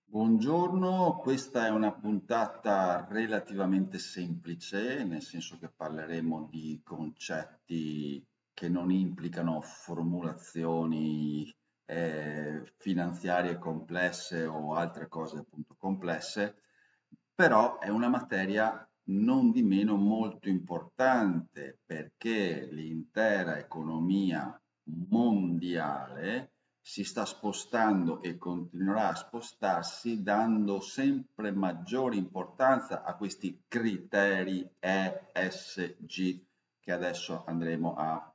Buongiorno, questa è una puntata relativamente semplice, nel senso che parleremo di concetti che non implicano formulazioni finanziarie complesse o altre cose appunto complesse, però è una materia non di meno molto importante perché l'intera economia mondiale si sta spostando e continuerà a spostarsi dando sempre maggiore importanza a questi criteri ESG che adesso andremo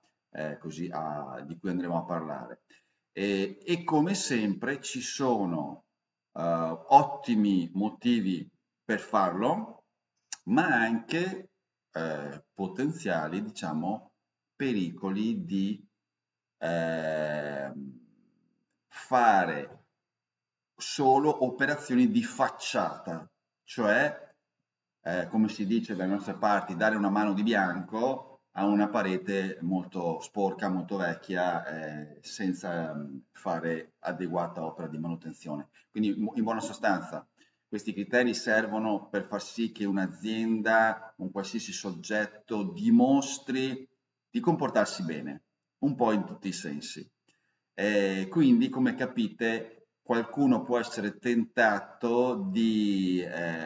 di cui andremo a parlare. E come sempre ci sono ottimi motivi per farlo, ma anche potenziali, diciamo, pericoli di fare solo operazioni di facciata, cioè, come si dice dalle nostre parti, dare una mano di bianco a una parete molto sporca, molto vecchia, senza fare adeguata opera di manutenzione. Quindi, in buona sostanza, questi criteri servono per far sì che un'azienda, un qualsiasi soggetto dimostri di comportarsi bene, un po' in tutti i sensi. Quindi, come capite, qualcuno può essere tentato di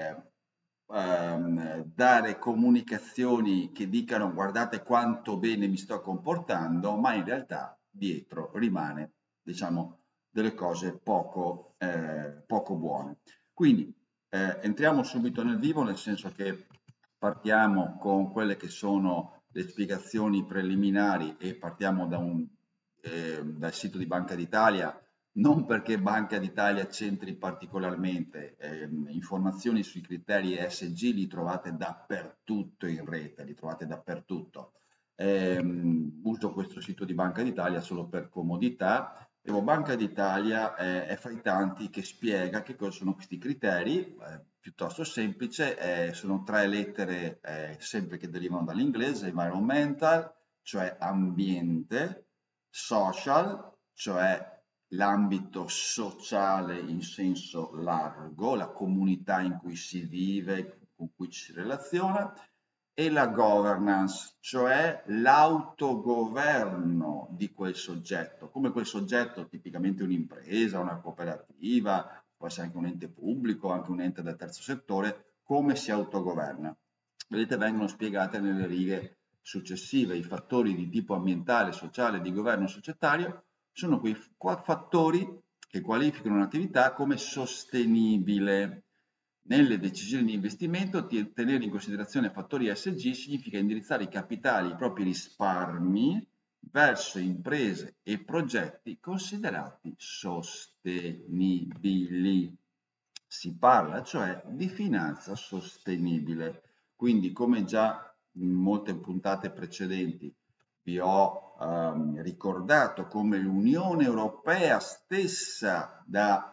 dare comunicazioni che dicano guardate quanto bene mi sto comportando, ma in realtà dietro rimane, diciamo, delle cose poco buone. Quindi entriamo subito nel vivo, nel senso che partiamo con quelle che sono le spiegazioni preliminari e partiamo dal sito di Banca d'Italia, non perché Banca d'Italia c'entri particolarmente, informazioni sui criteri ESG li trovate dappertutto in rete, li trovate dappertutto. Uso questo sito di Banca d'Italia solo per comodità. Banca d'Italia è fra i tanti che spiega che cosa sono questi criteri, piuttosto semplice, sono tre lettere sempre che derivano dall'inglese: environmental, cioè ambiente; social, cioè l'ambito sociale in senso largo, la comunità in cui si vive, con cui ci si relaziona; e la governance, cioè l'autogoverno di quel soggetto, come quel soggetto, tipicamente un'impresa, una cooperativa, può essere anche un ente pubblico, anche un ente del terzo settore, come si autogoverna. Vedete, vengono spiegate nelle righe successive. I fattori di tipo ambientale, sociale, di governo societario sono quei fattori che qualificano un'attività come sostenibile. Nelle decisioni di investimento, tenere in considerazione fattori ESG significa indirizzare i capitali, i propri risparmi, verso imprese e progetti considerati sostenibili. Si parla cioè di finanza sostenibile. Quindi, come già in molte puntate precedenti vi ho ricordato, come l'Unione Europea stessa da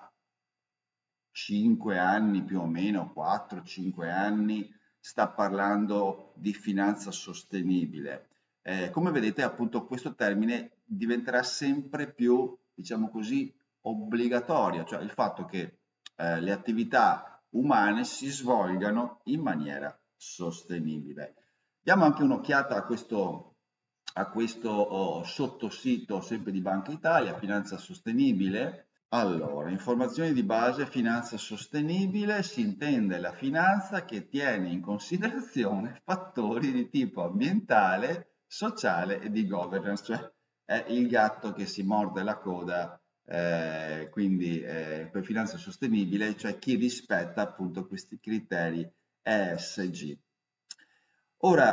5 anni più o meno, 4-5 anni, sta parlando di finanza sostenibile. Come vedete, appunto, questo termine diventerà sempre più, diciamo così, obbligatorio, cioè il fatto che le attività umane si svolgano in maniera sostenibile. Diamo anche un'occhiata a questo sottosito sempre di Banca Italia, Finanza Sostenibile. Allora, informazioni di base: finanza sostenibile si intende la finanza che tiene in considerazione fattori di tipo ambientale, sociale e di governance, cioè è il gatto che si morde la coda, quindi per finanza sostenibile, cioè chi rispetta appunto questi criteri ESG. Ora,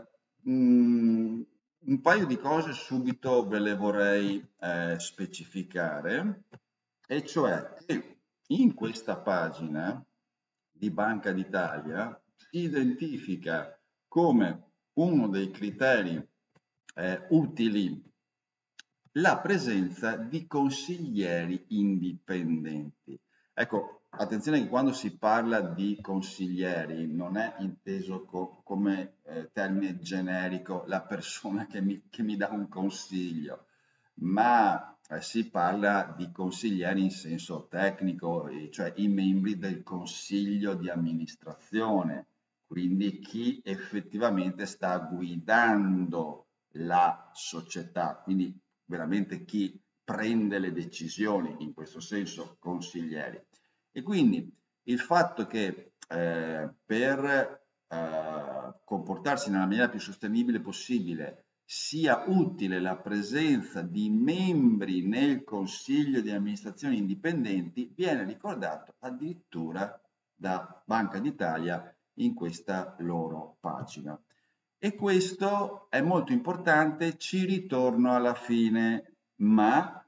un paio di cose subito ve le vorrei specificare, e cioè che in questa pagina di Banca d'Italia si identifica come uno dei criteri utili la presenza di consiglieri indipendenti. Ecco, attenzione che quando si parla di consiglieri non è inteso come termine generico la persona che mi dà un consiglio, ma si parla di consiglieri in senso tecnico, cioè i membri del consiglio di amministrazione, quindi chi effettivamente sta guidando la società, quindi veramente chi prende le decisioni, in questo senso consiglieri. E quindi il fatto che per comportarsi nella maniera più sostenibile possibile sia utile la presenza di membri nel consiglio di amministrazione indipendenti viene ricordato addirittura da Banca d'Italia in questa loro pagina. E questo è molto importante, ci ritorno alla fine, ma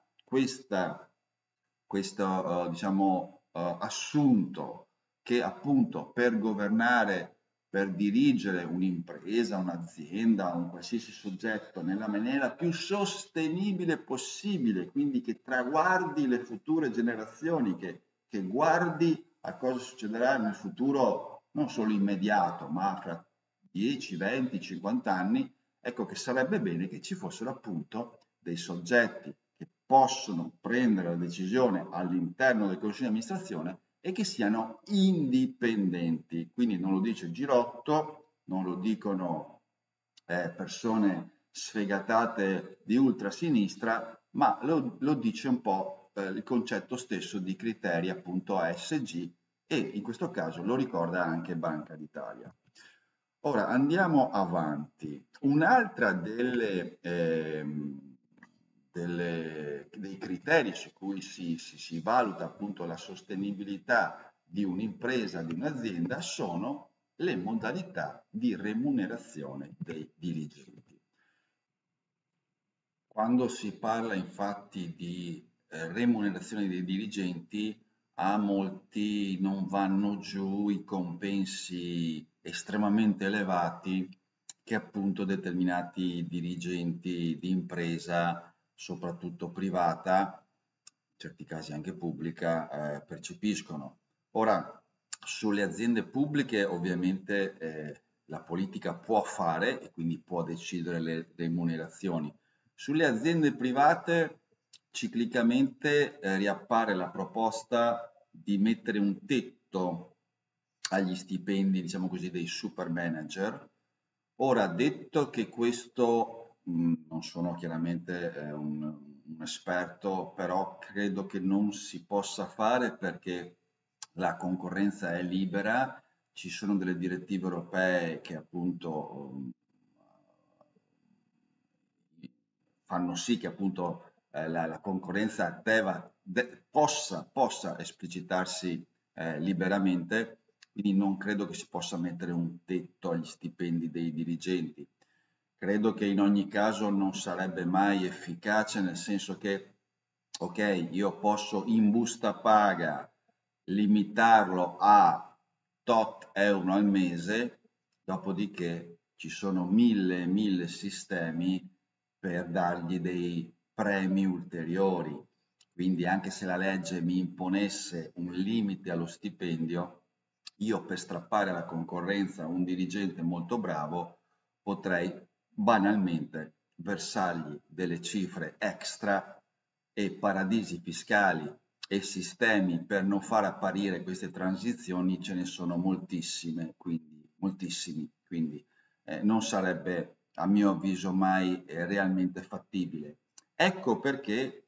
questo diciamo, assunto che appunto per governare, per dirigere un'impresa, un'azienda, un qualsiasi soggetto nella maniera più sostenibile possibile, quindi che traguardi le future generazioni, che guardi a cosa succederà nel futuro non solo immediato, ma fra 10, 20, 50 anni, ecco che sarebbe bene che ci fossero appunto dei soggetti che possono prendere la decisione all'interno del consiglio di amministrazione e che siano indipendenti. Quindi non lo dice Girotto, non lo dicono persone sfegatate di ultrasinistra, ma lo dice un po' il concetto stesso di criteri appunto ASG e in questo caso lo ricorda anche Banca d'Italia. Ora andiamo avanti. Un'altra dei criteri su cui si valuta appunto la sostenibilità di un'impresa, di un'azienda, sono le modalità di remunerazione dei dirigenti. Quando si parla infatti di remunerazione dei dirigenti, a molti non vanno giù i compensi estremamente elevati che appunto determinati dirigenti di impresa, soprattutto privata, in certi casi anche pubblica, percepiscono. Ora, sulle aziende pubbliche ovviamente la politica può fare e quindi può decidere le remunerazioni. Sulle aziende private ciclicamente riappare la proposta di mettere un tetto agli stipendi, diciamo così, dei super manager. Ora, detto che questo, non sono chiaramente un esperto, però credo che non si possa fare perché la concorrenza è libera, ci sono delle direttive europee che appunto fanno sì che appunto la concorrenza possa esplicitarsi liberamente, quindi non credo che si possa mettere un tetto agli stipendi dei dirigenti. Credo che in ogni caso non sarebbe mai efficace, nel senso che, ok, io posso in busta paga limitarlo a tot euro al mese, dopodiché ci sono mille sistemi per dargli dei premi ulteriori. Quindi anche se la legge mi imponesse un limite allo stipendio, io per strappare la concorrenza a un dirigente molto bravo potrei banalmente versargli delle cifre extra e paradisi fiscali e sistemi per non far apparire queste transizioni ce ne sono moltissimi, quindi non sarebbe a mio avviso mai realmente fattibile. Ecco perché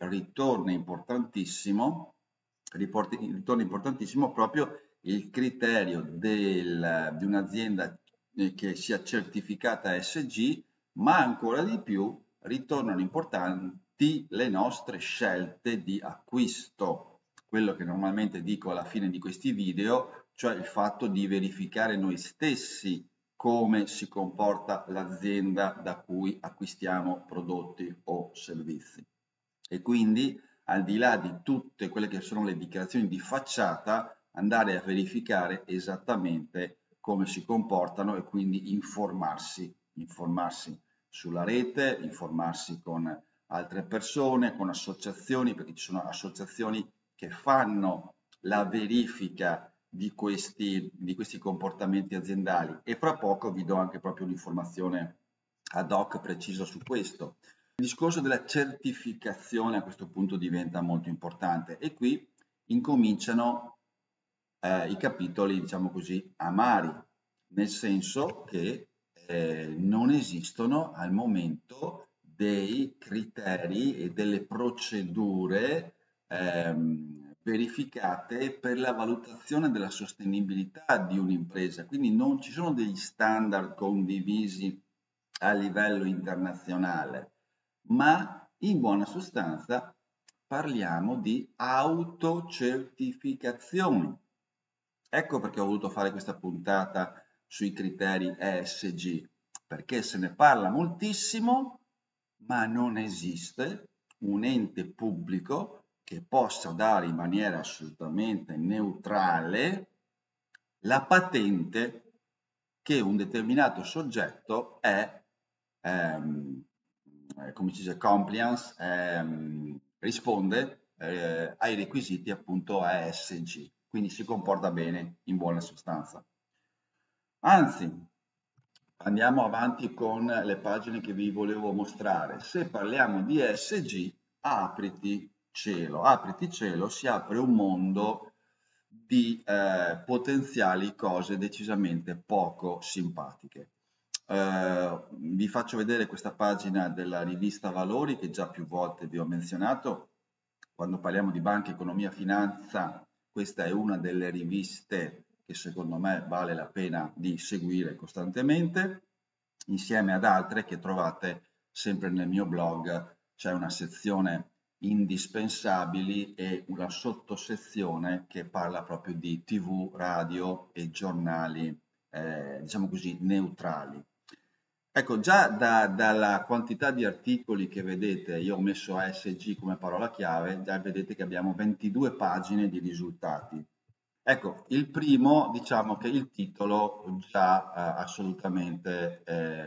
ritorna importantissimo proprio il criterio di un'azienda che sia certificata ESG, ma ancora di più ritornano importanti le nostre scelte di acquisto. Quello che normalmente dico alla fine di questi video, cioè il fatto di verificare noi stessi come si comporta l'azienda da cui acquistiamo prodotti o servizi. E quindi, al di là di tutte quelle che sono le dichiarazioni di facciata, andare a verificare esattamente come si comportano e quindi informarsi sulla rete, informarsi con altre persone, con associazioni, perché ci sono associazioni che fanno la verifica di questi comportamenti aziendali e fra poco vi do anche proprio un'informazione ad hoc precisa su questo. Il discorso della certificazione a questo punto diventa molto importante e qui incominciano i capitoli, diciamo così, amari, nel senso che non esistono al momento dei criteri e delle procedure verificate per la valutazione della sostenibilità di un'impresa, quindi non ci sono degli standard condivisi a livello internazionale, ma in buona sostanza parliamo di autocertificazioni. Ecco perché ho voluto fare questa puntata sui criteri ESG, perché se ne parla moltissimo, ma non esiste un ente pubblico che possa dare in maniera assolutamente neutrale la patente che un determinato soggetto è, come si dice, compliance, risponde ai requisiti appunto ESG, quindi si comporta bene in buona sostanza. Anzi, andiamo avanti con le pagine che vi volevo mostrare. Se parliamo di ESG, apriti cielo, si apre un mondo di potenziali cose decisamente poco simpatiche. Vi faccio vedere questa pagina della rivista Valori che già più volte vi ho menzionato. Quando parliamo di banca, economia, finanza, questa è una delle riviste che secondo me vale la pena di seguire costantemente, insieme ad altre che trovate sempre nel mio blog. C'è una sezione indispensabili e una sottosezione che parla proprio di TV, radio e giornali, diciamo così, neutrali. Ecco, già dalla quantità di articoli che vedete, io ho messo ASG come parola chiave, già vedete che abbiamo 22 pagine di risultati. Ecco, il primo, diciamo che il titolo già assolutamente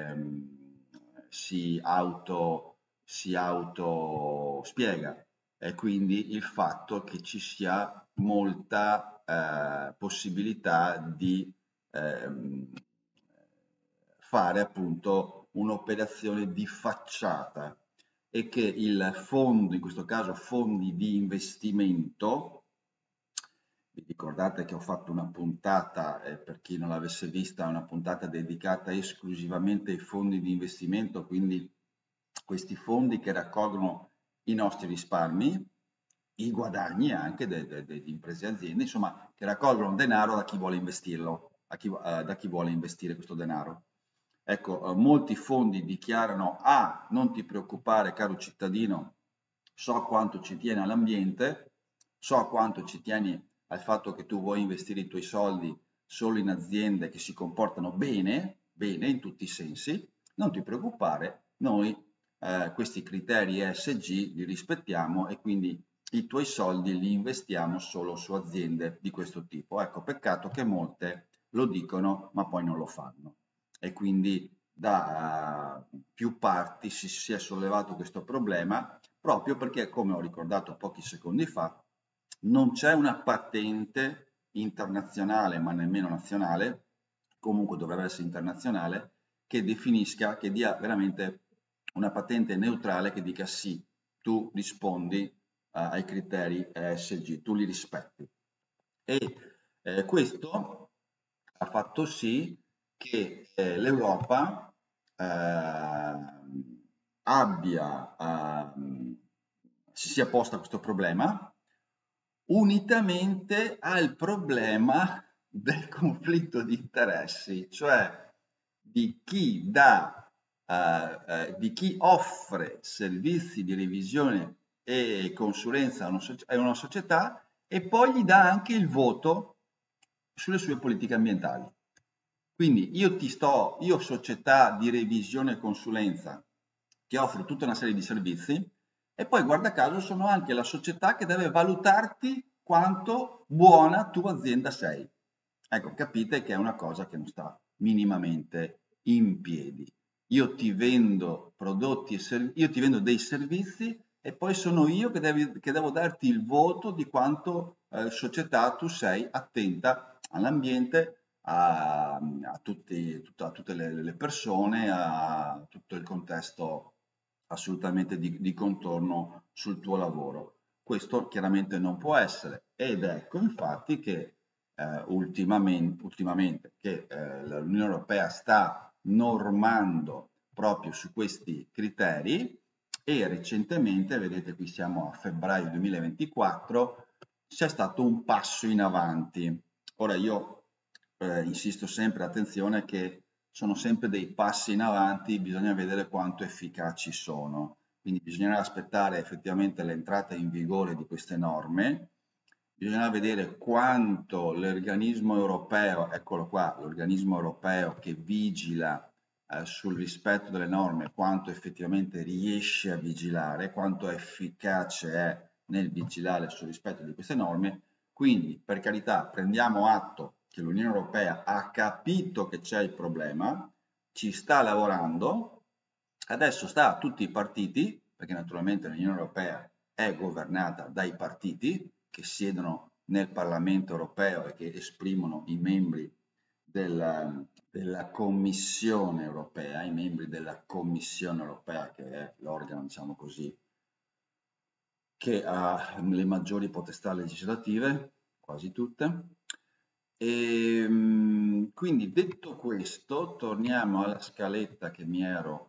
si auto spiega, e quindi il fatto che ci sia molta possibilità di ehm, fare appunto un'operazione di facciata e che il fondo, in questo caso fondi di investimento, vi ricordate che ho fatto una puntata, per chi non l'avesse vista, una puntata dedicata esclusivamente ai fondi di investimento, quindi questi fondi che raccolgono i nostri risparmi, i guadagni anche delle imprese e aziende, insomma, che raccolgono denaro da chi vuole investirlo, da chi vuole investire questo denaro. Ecco, molti fondi dichiarano: "Ah, non ti preoccupare caro cittadino, so quanto ci tieni all'ambiente, so quanto ci tieni al fatto che tu vuoi investire i tuoi soldi solo in aziende che si comportano bene, bene in tutti i sensi, non ti preoccupare, noi questi criteri ESG li rispettiamo e quindi i tuoi soldi li investiamo solo su aziende di questo tipo." Ecco, peccato che molte lo dicono ma poi non lo fanno. E quindi da più parti si è sollevato questo problema proprio perché, come ho ricordato pochi secondi fa, non c'è una patente internazionale, ma nemmeno nazionale, comunque dovrebbe essere internazionale, che definisca, che dia veramente una patente neutrale che dica sì, tu rispondi ai criteri ESG, tu li rispetti. E questo ha fatto sì che l'Europa abbia, si sia posta questo problema unitamente al problema del conflitto di interessi, cioè di chi dà, di chi offre servizi di revisione e consulenza a una società e poi gli dà anche il voto sulle sue politiche ambientali. Quindi io società di revisione e consulenza che offro tutta una serie di servizi e poi guarda caso sono anche la società che deve valutarti quanto buona tu azienda sei. Ecco, capite che è una cosa che non sta minimamente in piedi. Io ti vendo prodotti e io ti vendo dei servizi e poi sono io che devo darti il voto di quanto società tu sei attenta all'ambiente, a tutte le persone, a tutto il contesto assolutamente di contorno sul tuo lavoro. Questo chiaramente non può essere ed ecco infatti che ultimamente che l'Unione Europea sta normando proprio su questi criteri e recentemente, vedete qui siamo a febbraio 2024, c'è stato un passo in avanti. Ora io insisto sempre, attenzione, che sono sempre dei passi in avanti, bisogna vedere quanto efficaci sono. Quindi bisognerà aspettare effettivamente l'entrata in vigore di queste norme, bisognerà vedere quanto l'organismo europeo, eccolo qua, l'organismo europeo che vigila sul rispetto delle norme, quanto effettivamente riesce a vigilare, quanto efficace è nel vigilare sul rispetto di queste norme. Quindi, per carità, prendiamo atto che l'Unione Europea ha capito che c'è il problema, ci sta lavorando, adesso sta a tutti i partiti, perché naturalmente l'Unione Europea è governata dai partiti che siedono nel Parlamento europeo e che esprimono i membri della Commissione europea, i membri della Commissione europea, che è l'organo, diciamo così, che ha le maggiori potestà legislative, quasi tutte. E, quindi detto questo, torniamo alla scaletta che mi ero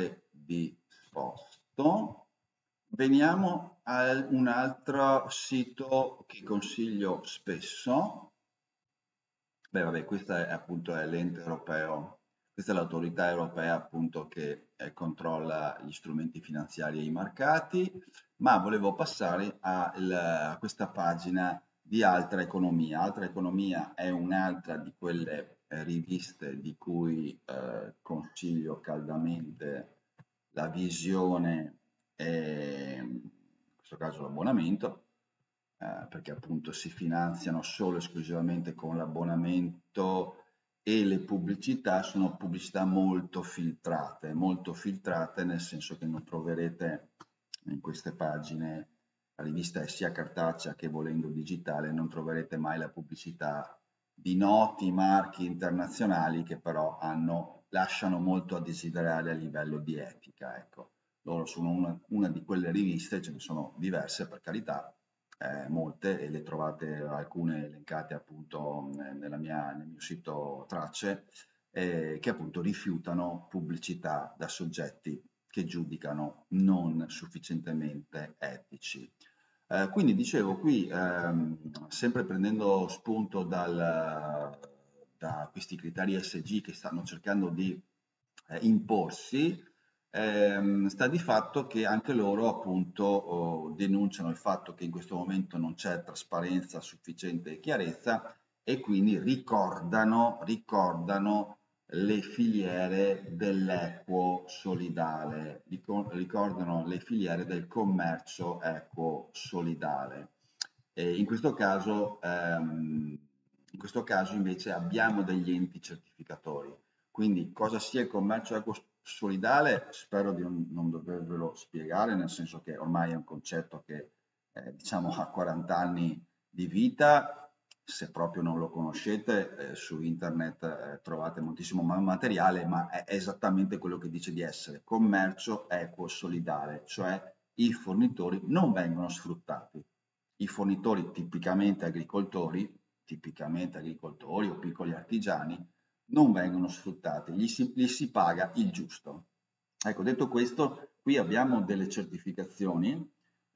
predisposto. Veniamo a un altro sito che consiglio spesso. Beh, vabbè, questo è appunto è l'ente europeo, questa è l'autorità europea appunto che controlla gli strumenti finanziari e i mercati, ma volevo passare a questa pagina di Altra Economia. Altra Economia è un'altra di quelle riviste di cui consiglio caldamente la visione e in questo caso l'abbonamento, perché appunto si finanziano solo e esclusivamente con l'abbonamento e le pubblicità sono pubblicità molto filtrate nel senso che non troverete in queste pagine, la rivista è sia cartacea che volendo digitale, non troverete mai la pubblicità di noti marchi internazionali che però lasciano molto a desiderare a livello di etica, ecco. Loro sono una di quelle riviste, ce ne sono diverse per carità, molte e le trovate alcune elencate appunto nel mio sito tracce, che appunto rifiutano pubblicità da soggetti che giudicano non sufficientemente etici. Quindi dicevo qui, sempre prendendo spunto da questi criteri ESG che stanno cercando di imporsi, sta di fatto che anche loro appunto denunciano il fatto che in questo momento non c'è trasparenza sufficiente e chiarezza e quindi ricordano le filiere dell'equo solidale, ricordano le filiere del commercio equo solidale. E in questo caso invece abbiamo degli enti certificatori. Quindi cosa sia il commercio equo solidale spero di non dovervelo spiegare, nel senso che ormai è un concetto che diciamo ha 40 anni di vita, se proprio non lo conoscete su internet trovate moltissimo materiale, ma è esattamente quello che dice di essere commercio equo solidale, cioè i fornitori non vengono sfruttati. I fornitori tipicamente agricoltori o piccoli artigiani, non vengono sfruttati, gli si paga il giusto. Ecco, detto questo, qui abbiamo delle certificazioni,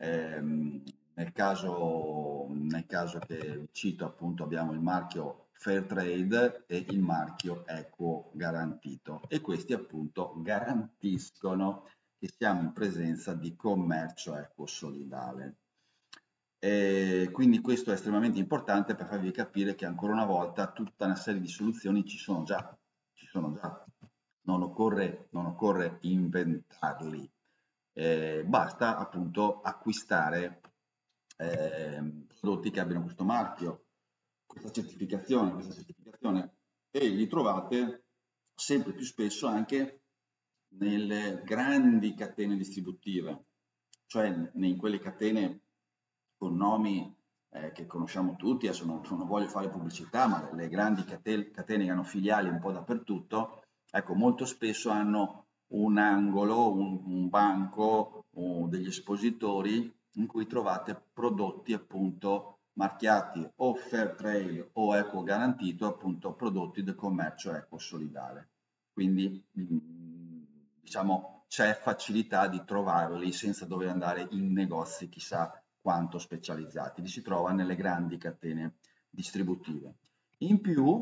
nel caso che cito appunto abbiamo il marchio Fairtrade e il marchio Equo Garantito e questi appunto garantiscono che siamo in presenza di commercio equo solidale. E quindi questo è estremamente importante per farvi capire che ancora una volta tutta una serie di soluzioni ci sono già. Non occorre inventarli, basta appunto acquistare prodotti che abbiano questo marchio, questa certificazione e li trovate sempre più spesso anche nelle grandi catene distributive, cioè in quelle catene con nomi che conosciamo tutti, adesso non voglio fare pubblicità, ma le grandi catene che hanno filiali un po' dappertutto, ecco, molto spesso hanno un angolo, un banco o degli espositori in cui trovate prodotti appunto marchiati o fair trade o equo garantito, appunto prodotti del commercio equo solidale. Quindi diciamo c'è facilità di trovarli senza dover andare in negozi chissà quanto specializzati, li si trova nelle grandi catene distributive. In più,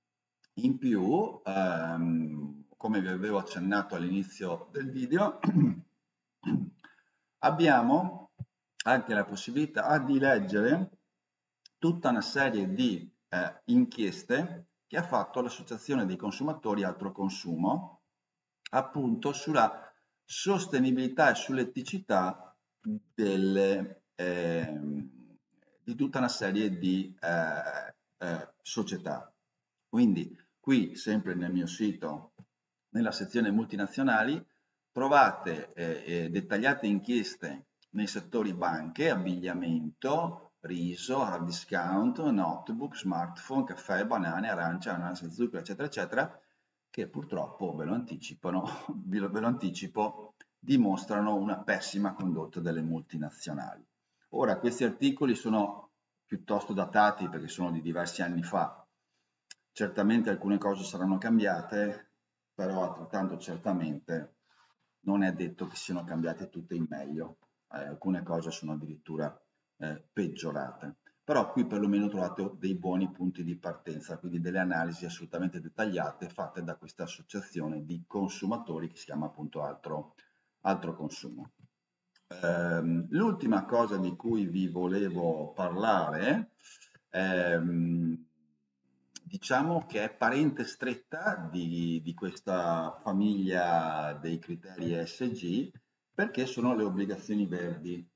come vi avevo accennato all'inizio del video, abbiamo anche la possibilità di leggere tutta una serie di inchieste che ha fatto l'Associazione dei Consumatori Altro Consumo, appunto sulla sostenibilità e sull'eticità di tutta una serie di società. Quindi qui, sempre nel mio sito, nella sezione multinazionali, trovate dettagliate inchieste nei settori banche, abbigliamento, riso, hard discount, notebook, smartphone, caffè, banane, arance, ananas, zucchero, eccetera, eccetera, che purtroppo, ve lo anticipo, dimostrano una pessima condotta delle multinazionali. Ora, questi articoli sono piuttosto datati perché sono di diversi anni fa. Certamente alcune cose saranno cambiate, però altrettanto certamente non è detto che siano cambiate tutte in meglio. Alcune cose sono addirittura peggiorate. Però qui perlomeno trovate dei buoni punti di partenza, quindi delle analisi assolutamente dettagliate fatte da questa associazione di consumatori che si chiama appunto Altro Consumo. L'ultima cosa di cui vi volevo parlare, diciamo che è parente stretta di questa famiglia dei criteri ESG perché sono le obbligazioni verdi.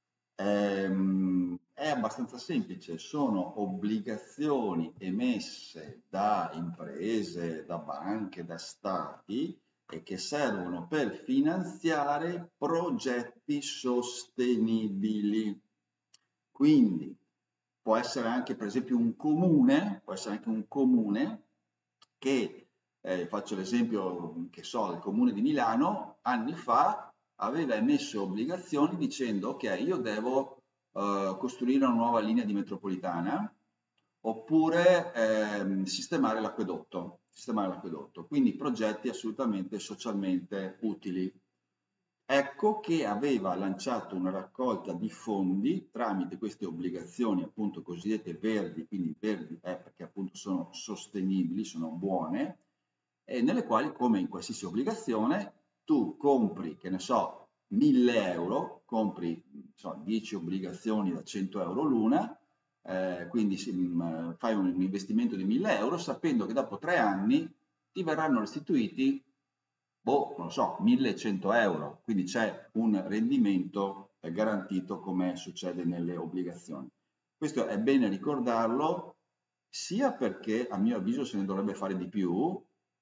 È abbastanza semplice, sono obbligazioni emesse da imprese, da banche, da stati e che servono per finanziare progetti sostenibili. Quindi può essere anche per esempio un comune, può essere anche un comune che, faccio l'esempio che so, il comune di Milano, anni fa aveva emesso obbligazioni dicendo ok, io devo costruire una nuova linea di metropolitana oppure sistemare l'acquedotto, quindi progetti assolutamente socialmente utili. Ecco che aveva lanciato una raccolta di fondi tramite queste obbligazioni appunto cosiddette verdi, quindi verdi è perché appunto sono sostenibili, sono buone, e nelle quali come in qualsiasi obbligazione tu compri, che ne so, 1000 euro, compri so, 10 obbligazioni da 100 euro l'una, quindi fai un investimento di 1000 euro sapendo che dopo 3 anni ti verranno restituiti boh, non lo so, 1100 euro, quindi c'è un rendimento garantito come succede nelle obbligazioni. Questo è bene ricordarlo sia perché a mio avviso se ne dovrebbe fare di più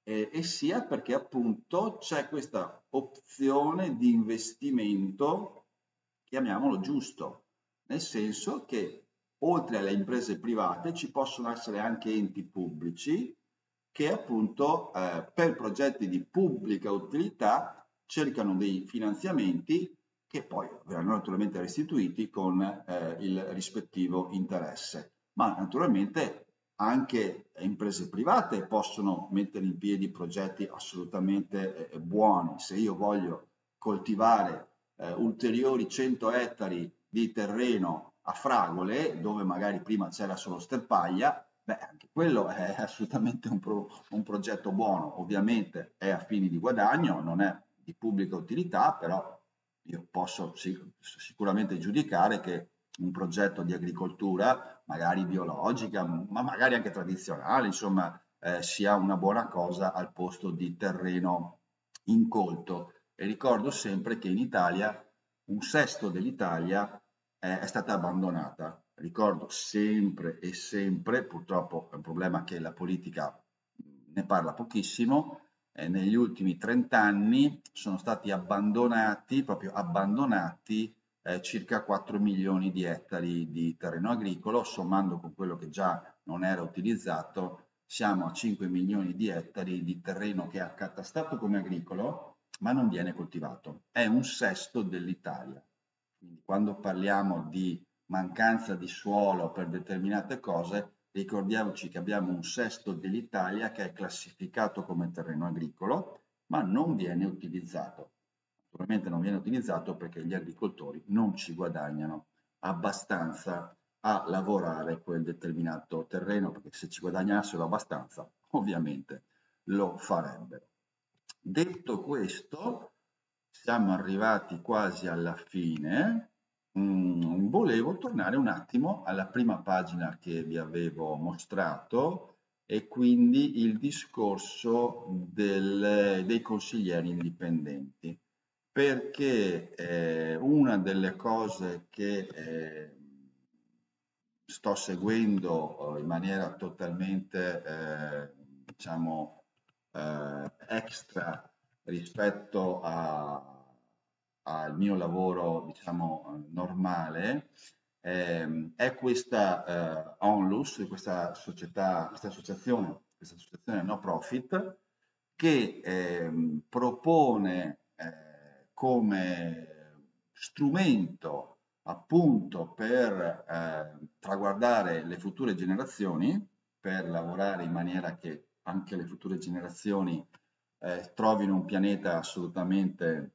e sia perché appunto c'è questa opzione di investimento, chiamiamolo giusto, nel senso che oltre alle imprese private ci possono essere anche enti pubblici che appunto per progetti di pubblica utilità cercano dei finanziamenti che poi verranno naturalmente restituiti con il rispettivo interesse. Ma naturalmente anche imprese private possono mettere in piedi progetti assolutamente buoni. Se io voglio coltivare ulteriori 100 ettari di terreno a fragole, dove magari prima c'era solo sterpaglia, beh, anche quello è assolutamente un progetto buono, ovviamente è a fini di guadagno, non è di pubblica utilità, però io posso sicuramente giudicare che un progetto di agricoltura, magari biologica, ma magari anche tradizionale, insomma, sia una buona cosa al posto di terreno incolto. E ricordo sempre che in Italia un sesto dell'Italia è stata abbandonata. Ricordo sempre e sempre, purtroppo è un problema che la politica ne parla pochissimo, negli ultimi 30 anni sono stati abbandonati, proprio abbandonati, circa 4 milioni di ettari di terreno agricolo, sommando con quello che già non era utilizzato, siamo a 5 milioni di ettari di terreno che è accatastato come agricolo, ma non viene coltivato. È un sesto dell'Italia. Quindi quando parliamo di mancanza di suolo per determinate cose, ricordiamoci che abbiamo un sesto dell'Italia che è classificato come terreno agricolo, ma non viene utilizzato. Naturalmente non viene utilizzato perché gli agricoltori non ci guadagnano abbastanza a lavorare quel determinato terreno, perché se ci guadagnassero abbastanza, ovviamente lo farebbero. Detto questo, siamo arrivati quasi alla fine. Volevo tornare un attimo alla prima pagina che vi avevo mostrato e quindi il discorso dei consiglieri indipendenti, perché una delle cose che sto seguendo in maniera totalmente, diciamo, extra rispetto al mio lavoro, diciamo, normale, è questa Onlus, questa società, questa associazione no profit, che propone come strumento appunto per traguardare le future generazioni, per lavorare in maniera che anche le future generazioni trovino un pianeta assolutamente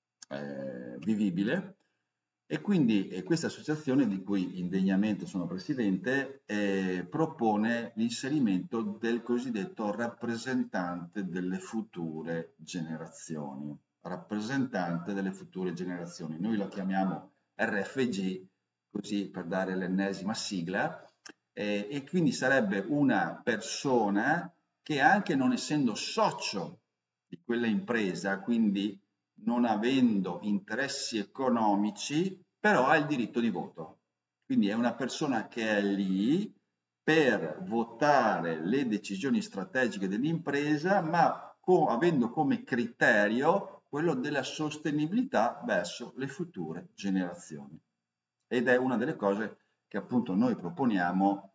vivibile. E quindi questa associazione, di cui indegnamente sono presidente, propone l'inserimento del cosiddetto rappresentante delle future generazioni. Rappresentante delle future generazioni. Noi lo chiamiamo RFG, così per dare l'ennesima sigla, e quindi sarebbe una persona che anche non essendo socio di quella impresa, quindi non avendo interessi economici, però ha il diritto di voto. Quindi è una persona che è lì per votare le decisioni strategiche dell'impresa, ma avendo come criterio quello della sostenibilità verso le future generazioni. Ed è una delle cose che appunto noi proponiamo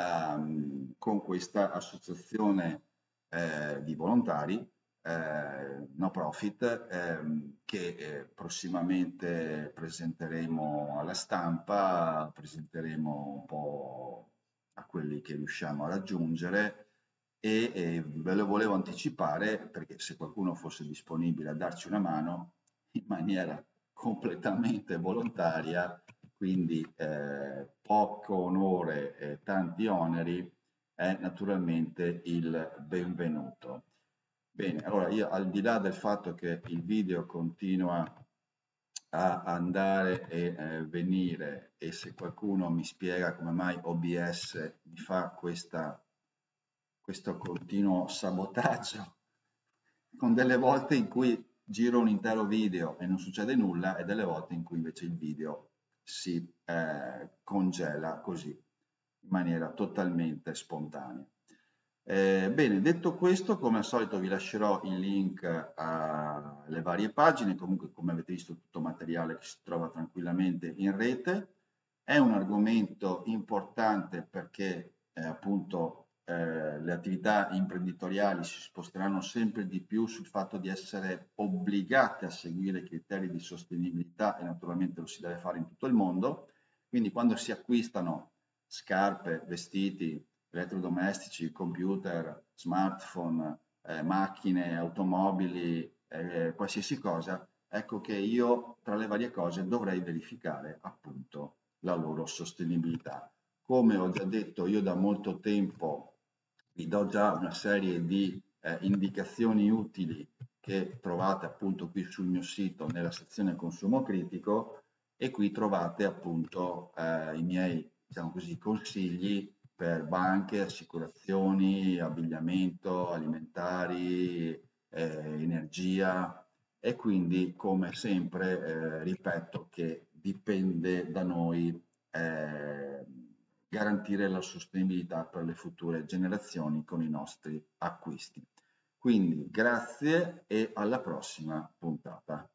con questa associazione di volontari no profit che prossimamente presenteremo alla stampa, presenteremo un po' a quelli che riusciamo a raggiungere e ve lo volevo anticipare perché se qualcuno fosse disponibile a darci una mano in maniera completamente volontaria, quindi poco onore e tanti oneri, è naturalmente il benvenuto. Bene, allora io al di là del fatto che il video continua a andare e venire e se qualcuno mi spiega come mai OBS mi fa questo continuo sabotaggio con delle volte in cui giro un intero video e non succede nulla e delle volte in cui invece il video si congela così in maniera totalmente spontanea. Bene, detto questo, come al solito vi lascerò il link alle varie pagine, comunque come avete visto tutto materiale che si trova tranquillamente in rete. È un argomento importante perché appunto le attività imprenditoriali si sposteranno sempre di più sul fatto di essere obbligate a seguire criteri di sostenibilità e naturalmente lo si deve fare in tutto il mondo. Quindi quando si acquistano scarpe, vestiti, elettrodomestici, computer, smartphone, macchine, automobili, qualsiasi cosa, ecco che io tra le varie cose dovrei verificare appunto la loro sostenibilità. Come ho già detto, io da molto tempo vi do già una serie di indicazioni utili che trovate appunto qui sul mio sito nella sezione consumo critico e qui trovate appunto i miei diciamo così, consigli per banche, assicurazioni, abbigliamento, alimentari, energia e quindi come sempre ripeto che dipende da noi garantire la sostenibilità per le future generazioni con i nostri acquisti. Quindi grazie e alla prossima puntata.